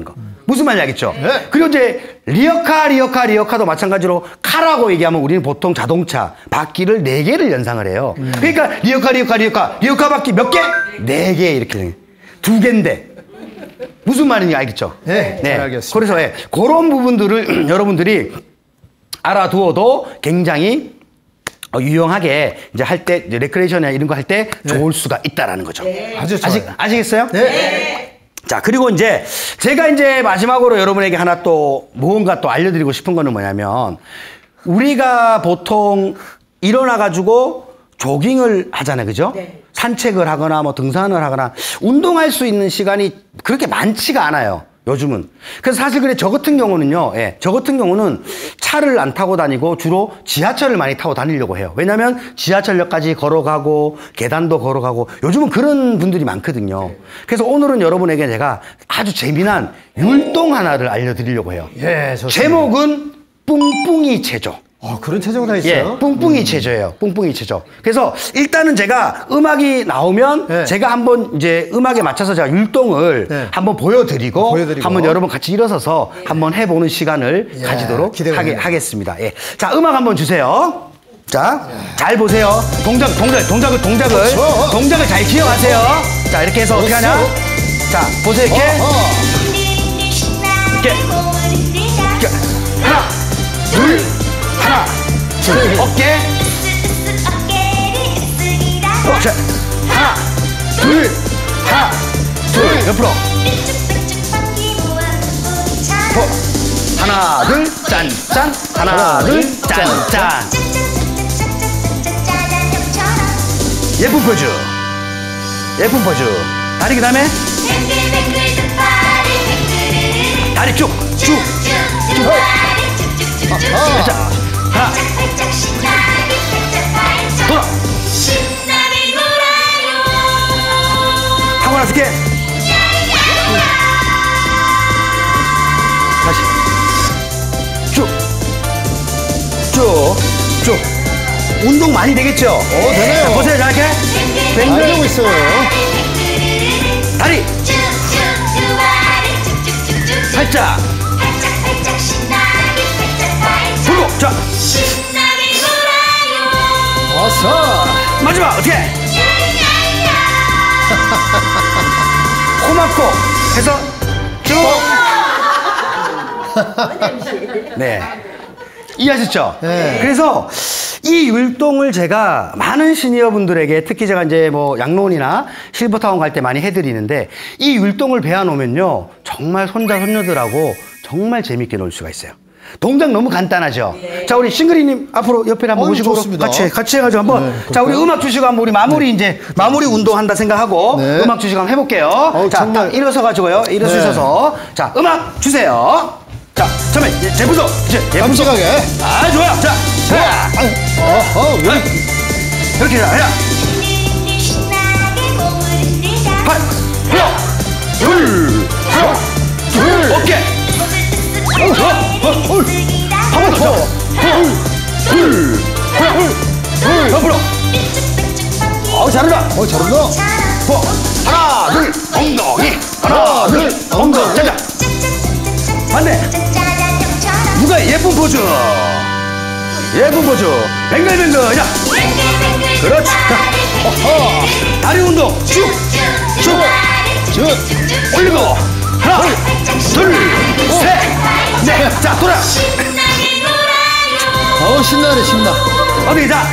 무슨 말인지 알겠죠? 네. 그리고 이제 리어카, 리어카, 리어카도 마찬가지로 카라고 얘기하면 우리는 보통 자동차 바퀴를 네 개를 연상을 해요. 음. 그러니까 리어카, 리어카, 리어카, 리어카 바퀴 몇 개? 네 개 이렇게 두 개인데 무슨 말인지 알겠죠? 네, 잘 알겠습니다. 그래서 예, 그런 부분들을 여러분들이 알아두어도 굉장히 어, 유용하게 이제 할 때 레크레이션이나 이런 거 할 때 좋을 수가 있다라는 거죠. 아주 좋아요. 아시, 아시겠어요? 네. 자, 그리고 이제 제가 이제 마지막으로 여러분에게 하나 또 무언가 또 알려드리고 싶은 거는 뭐냐면 우리가 보통 일어나가지고 조깅을 하잖아요. 그죠? 네. 산책을 하거나 뭐 등산을 하거나 운동할 수 있는 시간이 그렇게 많지가 않아요. 요즘은. 그래서 사실 그래 저 같은 경우는요. 예, 저 같은 경우는 차를 안 타고 다니고 주로 지하철을 많이 타고 다니려고 해요. 왜냐하면 지하철역까지 걸어가고 계단도 걸어가고 요즘은 그런 분들이 많거든요. 그래서 오늘은 여러분에게 제가 아주 재미난 율동 하나를 알려드리려고 해요. 예, 좋습니다. 제목은 뿡뿡이 체조. 어, 그런 체조가 다 예, 있어요? 뿡뿡이 체조예요. 뿡뿡이 체조. 그래서 일단은 제가 음악이 나오면 네. 제가 한번 이제 음악에 맞춰서 제가 율동을 네. 한번 보여드리고, 보여드리고. 한번 여러분 같이 일어서서 한번 해보는 시간을 예, 가지도록 기대가 하게, 됩니다. 하겠습니다. 예. 자, 음악 한번 주세요. 자, 잘 보세요. 동작, 동작, 동작을, 동작을, 그렇죠. 동작을 잘 기억하세요. 자, 이렇게 해서 어떻게 하냐? 그렇죠. 자, 보세요. 이렇게. 어, 이렇게. 이렇게. 하나, 둘, 하나, 둘, 어깨. 어, 자, 하나, 둘, 하나, 둘, 옆으로. 어, 하나, 둘, 짠, 짠. 하나, 둘, 짠, 짠. 예쁜 포즈. 예쁜 포즈. 다리 그 다음에 다리 쭉, 쭉, 쭉. 자, 하나, 돌아. 하고 나서 이렇게. 다시. 쭉. 쭉. 쭉. 운동 많이 되겠죠? 어, 되네요. 자, 보세요, 자, 이렇게. 잘 되고 있어요. 다리. 살짝. 불고. 자, 어서. 마지막. 어떻게? 고맙고 해서 쭉. 네. 이해하셨죠? 네. 그래서 이 율동을 제가 많은 시니어 분들에게 특히 제가 이제 뭐 양로원이나 실버타운 갈 때 많이 해드리는데 이 율동을 배워놓으면요 정말 손자 손녀들하고 정말 재밌게 놀 수가 있어요. 동작 너무 간단하죠? 자, 우리 싱글이님 앞으로 옆에 한번 어이, 모시고 좋습니다. 같이, 같이 해가지고 한번. 네, 자, 우리 음악 주시고 한번 우리 마무리 이제 마무리 운동한다 생각하고 네. 음악 주시고 한번 해볼게요. 어우, 자, 정말. 딱 일어서가지고요. 일어서셔서. 자, 음악 주세요. 자, 처음에 제부도. 깜찍하게. 아, 좋아요. 자, 자. 어허, 왜? 이렇게 자, 하나, 팔, 하나, 둘, 하나, 둘, 어깨. 어, 어, 어, 한 번 더. 둘, 둘, 하나, 둘, 옆으로. 어, 잘한다. 어, 잘한다. 어, 하나, 둘, 엉덩이. 하나, 둘, 엉덩이. 자, 자. 반대. 누가 예쁜 포즈. 예쁜 포즈. 뱅글뱅글. 자. 그렇지. 자. 어허. 다리 운동. 쭉. 쭉. 쭉. 올리고. 하나, 둘, 셋, 넷. 자, 돌아. 어, 신나네, 신나. 어디 자.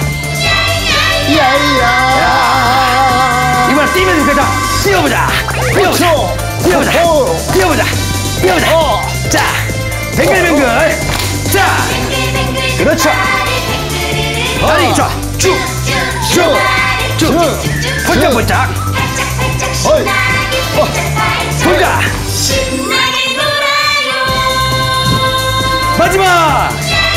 야야. 이번엔 뛰면서 그 자. 뛰어보자. 뛰어보자. 뛰어보자. 어. 뛰어보자. 뛰어보자. 어. 자. 뱅글뱅글. 자. 그렇죠. 다리 좋아. 쭉. 쭉. 쭉. 펄짝펄짝. 어이. 돌자. 마지막.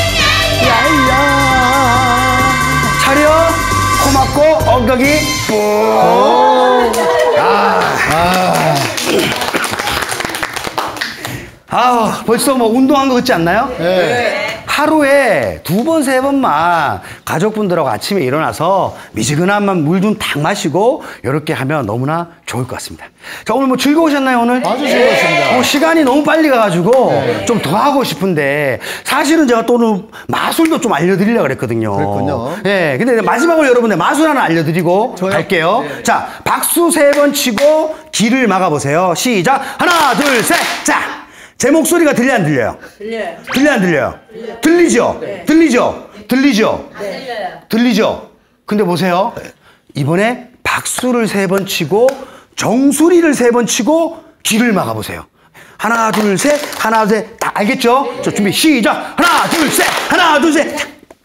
야야. 차려. 코 막고 엉덩이 뿡. 아. 아, 벌써 뭐 운동한 거 같지 않나요? 네. 하루에 두 번, 세 번만 가족분들하고 아침에 일어나서 미지근한 물 좀 딱 마시고 이렇게 하면 너무나 좋을 것 같습니다. 자, 오늘 뭐 즐거우셨나요, 오늘? 아주 즐거웠습니다. 어, 시간이 너무 빨리 가가지고 네. 좀 더 하고 싶은데 사실은 제가 또 오늘 마술도 좀 알려드리려고 그랬거든요. 그랬군요. 네, 근데 마지막으로 여러분들 마술 하나 알려드리고 저요? 갈게요. 네. 자, 박수 세 번 치고 귀를 막아보세요. 시작. 하나, 둘, 셋. 자, 제 목소리가 들려 안 들려요? 들려요. 들려 안 들려요? 들려요. 들리죠? 네. 들리죠? 들리죠? 네. 들려요. 들리죠? 근데 보세요. 이번에 박수를 세 번 치고 정수리를 세 번 치고 귀를 막아보세요. 하나, 둘, 셋. 하나, 둘, 셋. 다 알겠죠? 자, 준비 시작. 하나, 둘, 셋. 하나, 둘, 셋.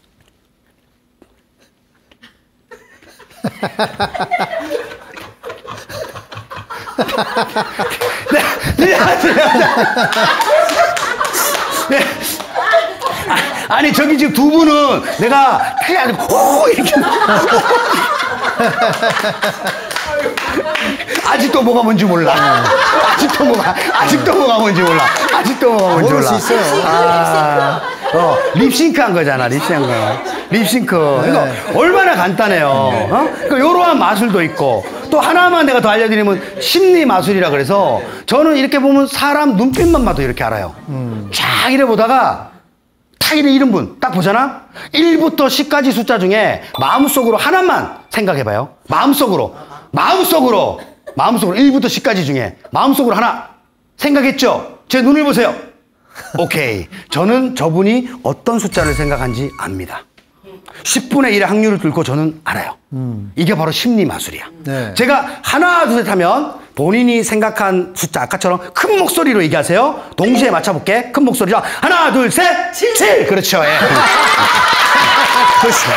네, 네, 네. 아, 아니 저기 지금 두 분은 내가 태양 오 이렇게 아직도 뭐가 뭔지 몰라. 아직도 뭐가 아직도 뭐가 뭔지 몰라. 아직도 뭐가 뭔지 모를 몰라. 수 있어요. 아, 어, 립싱크한 거잖아. 립싱크한 거. 립싱크. 네. 이거 얼마나 간단해요. 어? 그러니까 이러한 마술도 있고 또 하나만 내가 더 알려드리면 심리 마술이라 그래서 저는 이렇게 보면 사람 눈빛만 봐도 이렇게 알아요. 음. 쫙 이래 보다가 딱 이래 이런 분 딱 보잖아. 일부터 십까지 숫자 중에 마음속으로 하나만 생각해봐요. 마음속으로 마음속으로 마음속으로 일부터 십까지 중에 마음속으로 하나 생각했죠? 제 눈을 보세요. 오케이. 저는 저분이 어떤 숫자를 생각한지 압니다. 십분의 일의 확률을 뚫고 저는 알아요. 음. 이게 바로 심리 마술이야. 네. 제가 하나, 둘, 셋 하면 본인이 생각한 숫자, 아까처럼 큰 목소리로 얘기하세요. 동시에 맞춰볼게. 큰 목소리로. 하나, 둘, 셋, 칠! 칠! 그렇죠. 예. 그렇죠.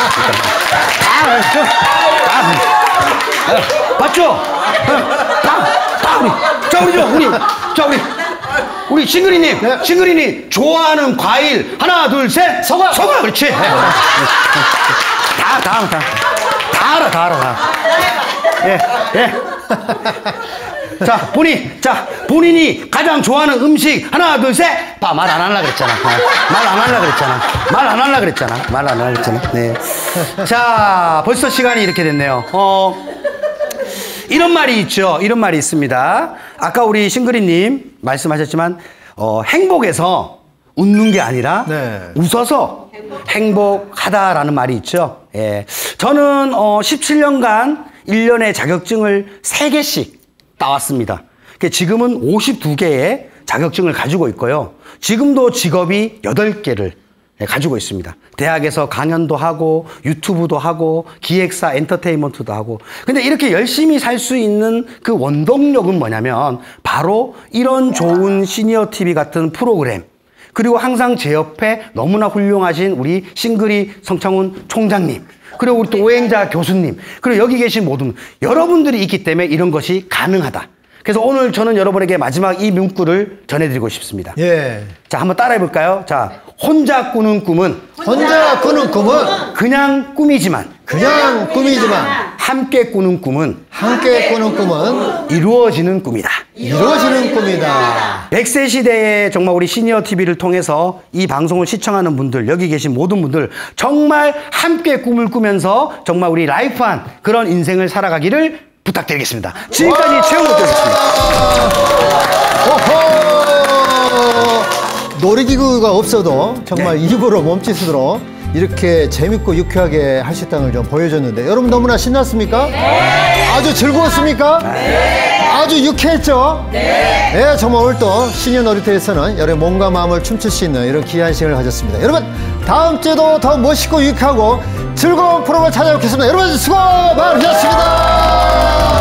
맞죠? 자, 우리, 저, 우리, 자, 우리. 우리 싱글이님, 네. 싱글이님 좋아하는 과일 하나, 둘, 셋, 서가, 서가, 그렇지. 다, 다, 다, 다 알아, 다 알아, 다. 예, 예. 자, 본인, 자, 본인이 가장 좋아하는 음식 하나, 둘, 셋. 봐, 말 안 하려 그랬잖아. 말 안 하려 그랬잖아. 말 안 하려 그랬잖아. 말 안 하려 그랬잖아. 네. 자, 벌써 시간이 이렇게 됐네요. 어. 이런 말이 있죠. 이런 말이 있습니다. 아까 우리 싱글이님 말씀하셨지만 어, 행복에서 웃는 게 아니라 네. 웃어서 행복하다라는 말이 있죠. 예. 저는 어, 십칠 년간 일 년에 자격증을 세 개씩 따왔습니다. 지금은 오십두 개의 자격증을 가지고 있고요. 지금도 직업이 여덟 개를 가지고 있습니다. 대학에서 강연도 하고 유튜브도 하고 기획사 엔터테인먼트도 하고. 근데 이렇게 열심히 살 수 있는 그 원동력은 뭐냐면 바로 이런 좋은 시니어 티비 같은 프로그램, 그리고 항상 제 옆에 너무나 훌륭하신 우리 싱글이 성창훈 총장님, 그리고 우리 또 오행자 교수님, 그리고 여기 계신 모든 여러분들이 있기 때문에 이런 것이 가능하다. 그래서 오늘 저는 여러분에게 마지막 이 문구를 전해드리고 싶습니다. 예. 자, 한번 따라해볼까요? 자, 혼자 꾸는 꿈은 혼자 꾸는 꿈은 그냥 꿈이지만 그냥 꿈이지만 함께 꾸는 꿈은 함께 꾸는 꿈은 이루어지는 꿈이다. 이루어지는 꿈이다. 백 세 시대에 정말 우리 시니어 티비를 통해서 이 방송을 시청하는 분들, 여기 계신 모든 분들 정말 함께 꿈을 꾸면서 정말 우리 라이프한 그런 인생을 살아가기를 부탁드리겠습니다. 지금까지 최영욱이었습니다. 놀이기구가 없어도 정말 네. 입으로 몸짓으로 이렇게 재밌고 유쾌하게 할 수 있다는 걸 좀 보여줬는데 여러분 너무나 신났습니까? 네. 아주 즐거웠습니까? 네. 아주 유쾌했죠? 네. 네, 정말 오늘 또 시니어 놀이터에서는 여러분의 몸과 마음을 춤출 수 있는 이런 귀한 시간을 가졌습니다. 여러분 다음 주에도 더 멋있고 유쾌하고 즐거운 프로그램을 찾아뵙겠습니다. 여러분 수고 많으셨습니다.